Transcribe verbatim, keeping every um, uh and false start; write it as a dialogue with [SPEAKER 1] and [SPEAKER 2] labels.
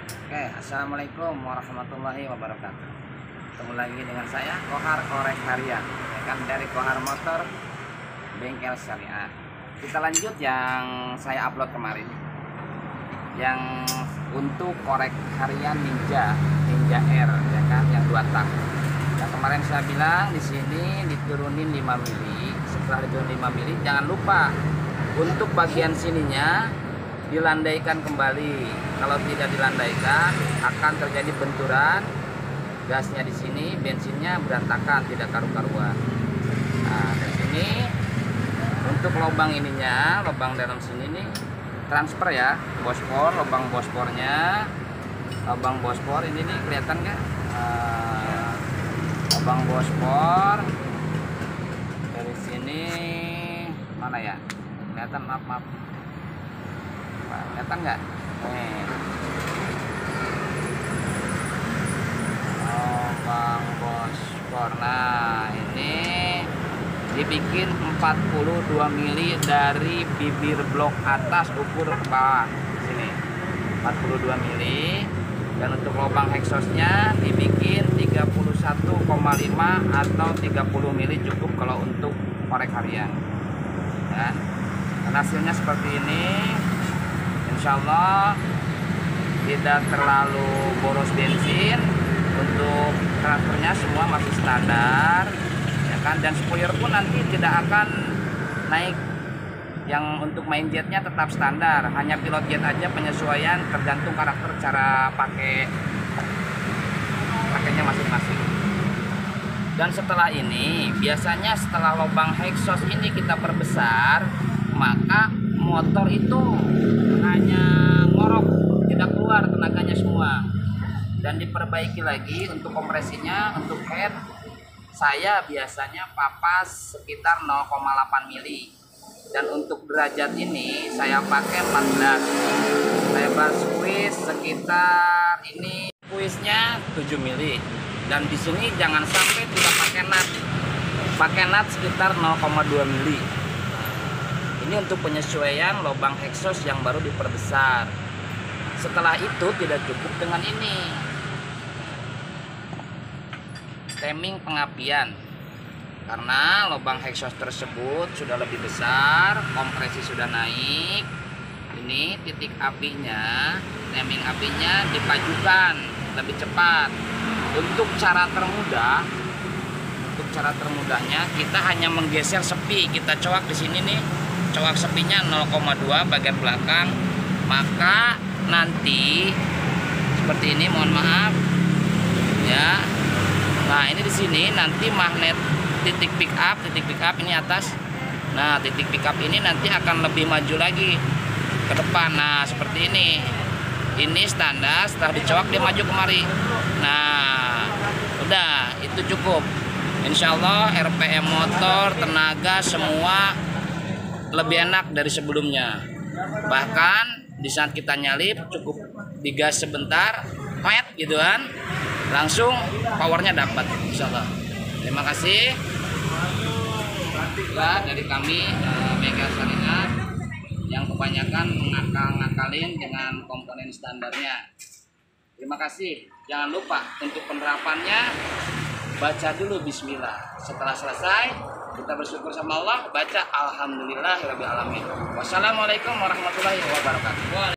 [SPEAKER 1] Oke, assalamualaikum warahmatullahi wabarakatuh. Ketemu lagi dengan saya Kohar Korek Harian, ya kan, dari Kohar Motor Bengkel Syariah. Kita lanjut yang saya upload kemarin, yang untuk korek harian Ninja Ninja R, ya kan, yang dua tak. Yang kemarin saya bilang di sini diturunin lima mili. Setelah diturunin lima mili, jangan lupa untuk bagian sininya dilandaikan kembali. Kalau tidak dilandaikan akan terjadi benturan, gasnya di sini, bensinnya berantakan, tidak karu-karuan. Nah, dari sini untuk lubang ininya, lubang dalam sini nih transfer ya, bospor, lubang bospornya, lubang bospor ini nih kelihatan nggak? Uh, lubang bospor dari sini mana ya? Kelihatan, maaf maaf. Kelihatan nggak? Nih. Lubang bospor. Nah, ini dibikin empat puluh dua mili dari bibir blok atas ukur ke bawah sini. empat puluh dua mili. Dan untuk lubang exhaustnya dibikin tiga puluh satu koma lima atau tiga puluh mili cukup kalau untuk korek harian. Ya. Dan hasilnya seperti ini. Insya Allah tidak terlalu boros bensin. Untuk transfernya semua masih standar, ya kan, dan spoiler pun nanti tidak akan naik. Yang untuk main jetnya tetap standar, hanya pilot jet aja penyesuaian tergantung karakter cara pakai pakainya masing-masing. Dan setelah ini biasanya setelah lubang exhaust ini kita perbesar, maka motor itu hanya ngorok, tidak keluar tenaganya semua. Dan diperbaiki lagi untuk kompresinya. Untuk head saya biasanya papas sekitar nol koma delapan mili, dan untuk derajat ini saya pakai empat belas. Lebar squeeze sekitar ini, squeeze-nya tujuh mili, dan di sini jangan sampai tidak pakai nut, pakai nut sekitar nol koma dua mili. Ini untuk penyesuaian lubang exhaust yang baru diperbesar. Setelah itu tidak cukup dengan ini, timing pengapian, karena lubang exhaust tersebut sudah lebih besar, kompresi sudah naik. Ini titik apinya, timing apinya dipajukan lebih cepat. Untuk cara termudah, untuk cara termudahnya kita hanya menggeser sepi, kita coak di sini nih, coak sepinya nol koma dua bagian belakang, maka nanti seperti ini, mohon maaf ya. Nah, ini di sini nanti magnet titik pick up, titik pick up ini atas. Nah, titik pick up ini nanti akan lebih maju lagi ke depan. Nah, seperti ini. Ini standar, setelah dicoak dia maju kemari. Nah, udah, itu cukup. Insya Allah R P M motor, tenaga semua lebih enak dari sebelumnya. Bahkan di saat kita nyalip cukup digas sebentar, pet gitu kan, langsung powernya dapat, insya Allah. Terima kasih ya dari kami eh, Bengkel Syariah yang kebanyakan mengakal-ngakalin dengan komponen standarnya. Terima kasih. Jangan lupa untuk penerapannya baca dulu bismillah. Setelah selesai kita bersyukur sama Allah, baca alhamdulillahirabbil alamin. Wassalamualaikum warahmatullahi wabarakatuh.